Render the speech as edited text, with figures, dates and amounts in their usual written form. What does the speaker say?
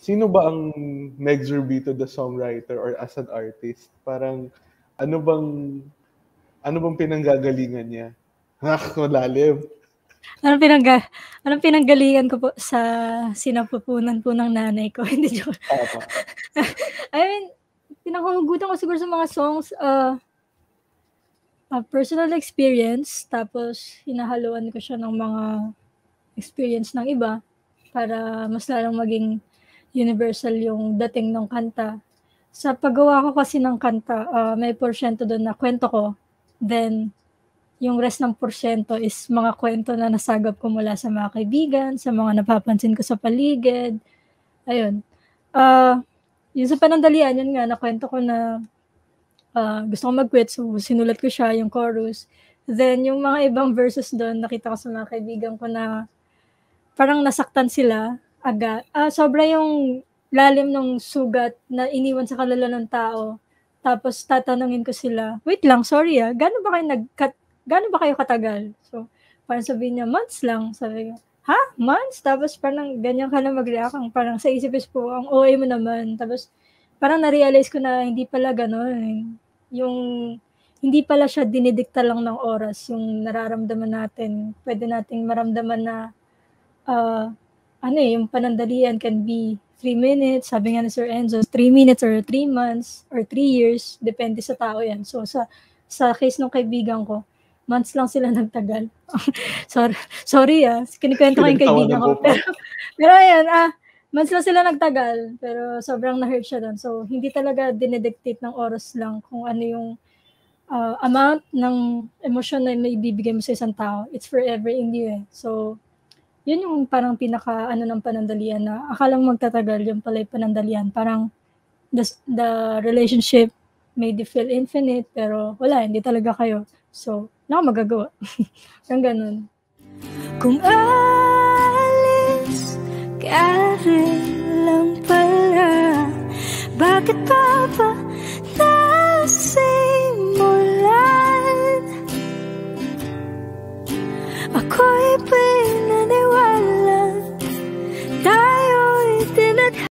sino ba ang Meg Zurbito, the songwriter, or as an artist? Parang, ano bang pinanggagalingan niya? Malalim. Anong pinanggalingan ko po sa sinapupunan po ng nanay ko? Hindi joke. I mean, pinanghugutan ko siguro sa mga songs, personal experience, tapos hinahaluan ko siya ng mga experience ng iba para mas lalong maging universal yung dating ng kanta. Sa paggawa ko kasi ng kanta, may porsyento doon na kwento ko, then yung rest ng porsyento is mga kwento na nasagap ko mula sa mga kaibigan, sa mga napapansin ko sa paligid. Ayun. Yung sa Panandalian, yun nga, nakwento ko na gusto ko mag-quit, so sinulat ko siya, yung chorus. Then, yung mga ibang verses doon, nakita ko sa mga kaibigan ko na parang nasaktan sila agad. Sobra yung lalim ng sugat na iniwan sa kalala ng tao. Tapos, tatanungin ko sila, wait lang, sorry gano'n ba kayo katagal? So, parang sabihin niya, months lang. Sabi ko, ha? Months? Tapos parang ganyan ka na mag-react. Parang sa isip po, ang OA mo naman. Tapos parang na-realize ko na hindi pala gano'n. Yung hindi pala siya dinidikta lang ng oras. Yung nararamdaman natin. Pwede nating maramdaman na yung panandalian can be 3 minutes. Sabi nga ni Sir Enzo, 3 minutes or 3 months or 3 years. Depende sa tao yan. So sa case ng kaibigan ko, months lang sila nagtagal. sorry kinikwento ko yung kaibigan ko. Pero ayan, months lang sila nagtagal. Pero sobrang na-hurt siya doon. So, hindi talaga dinedictate ng oras lang kung ano yung amount ng emosyon na may ibibigay mo sa isang tao. It's forever in you So, yun yung parang pinaka ng panandalian na akalang magtatagal yung pala yung panandalian. Parang the relationship may feel infinite, pero wala, hindi talaga kayo. So, wala akong magagawa. Parang ganun. Kung alis ka rin lang pala, bakit pa ba nasa